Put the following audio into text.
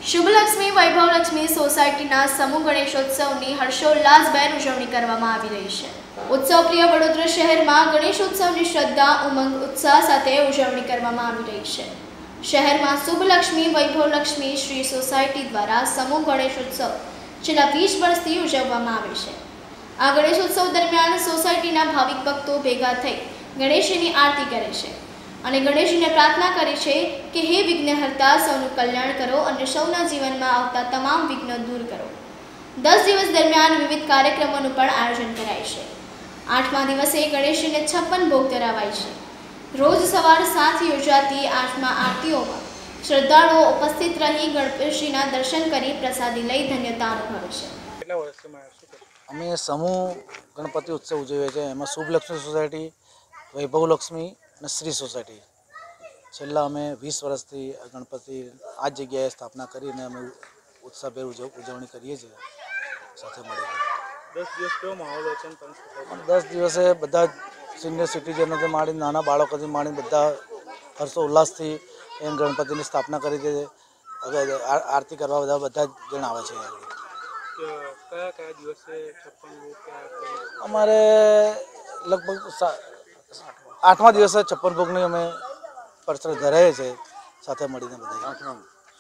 શુભલક્ષ્મી વૈભવલક્ષ્મી સોસાયટીના સમૂહ ગણેશોત્સવની હર્ષોલ્લાસભેર ઉજવણી કરવામાં આવી રહી છે। ઉત્સવપ્રિય વડોદરા શહેરમાં ગણેશોત્સવની શ્રદ્ધા, ઉમંગ, ઉત્સાહ સાથે ઉજવણી કરવામાં આવી રહી છે। શહેરમાં શુભલક્ષ્મી વૈભવલક્ષ્મી શ્રી સોસાયટી દ્વારા સમૂહ ગણેશોત્સવ છેલ્લા 20 વર્ષથી ઉજવવામાં આવે છે। આ ગણેશોત્સવ દરમિયાન સોસાયટીના ભાવિક ભક્તો ભેગા થઈ ગણેશજીની આરતી કરે છે અને ગણેશજીને પ્રાર્થના કરે છે કે હે વિઘ્નહર્તા, સૌનું કલ્યાણ કરો અને સૌના જીવનમાં આવતા તમામ વિઘ્નો દૂર કરો। 10 દિવસ દરમિયાન વિવિધ કાર્યક્રમોનું પણ આયોજન કરાય છે। 8મા દિવસે ગણેશજીને 56 ભોગ ધરાવાય છે। રોજ સવાર 7 યોજાતી 8મા આરતીઓમાં શ્રદ્ધાળુઓ ઉપસ્થિત રહી ગણેશજીના દર્શન કરી પ્રસાદી લઈ ધન્યતા અનુભવે છે। અમે સમૂહ ગણપતિ ઉત્સવ ઉજવીએ છીએ। એમાં શુભલક્ષ્મી સોસાયટી, વૈભવલક્ષ્મી અને શ્રી સોસાયટી છેલ્લા અમે 20 વર્ષથી ગણપતિ આ જગ્યાએ સ્થાપના કરીને અમે ઉત્સાહભેર ઉજવણી કરીએ છીએ સાથે મળીને। 10 દિવસ કેવો માહોલ હોય છે? 10 દિવસે બધા સિનિયર સિટીઝનોથી માંડીને નાના બાળકોથી માંડીને બધા હર્ષોલ્લાસથી એ ગણપતિની સ્થાપના કરી છે। આરતી કરવા બધા જણ આવે છે। કયા દિવસે 56 ભોગ? અમારે લગભગ 8મા દિવસે 56 ભોગની અમે પરસર ધરાવીએ છીએ સાથે મળીને બધા।